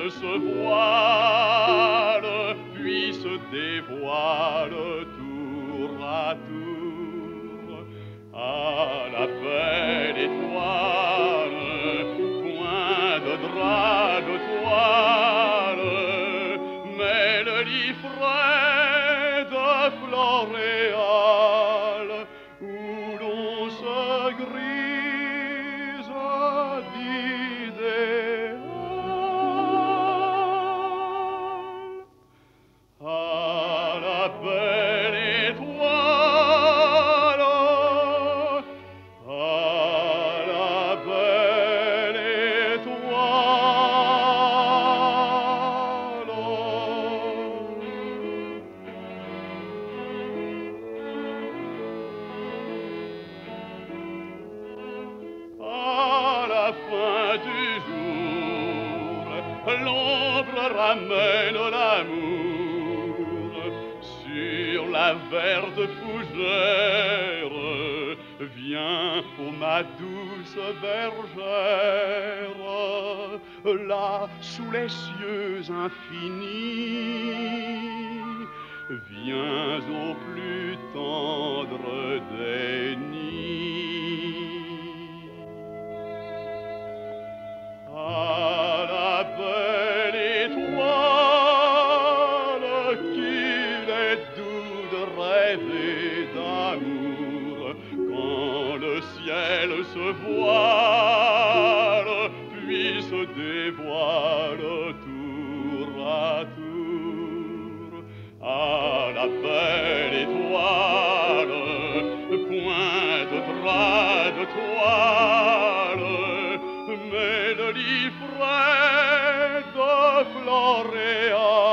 se voile, puis se dévoile tour à tour. À la belle étoile, point de drap de toile, mais le lit frais de Floréal, où l'on se grise d'idéal. À la belle étoile, à la belle étoile. À la fin du jour, l'ombre ramène l'amour sur la verte fougère. Viens, ô ma douce bergère, là sous les cieux infinis, viens au plus tendre des nids. À la belle étoile, qu'il est doux de rêver d'amour quand le ciel se voile, puis se dévoile tour à tour. À la belle étoile, point de drap de toile, mais le lit frais de Floréal.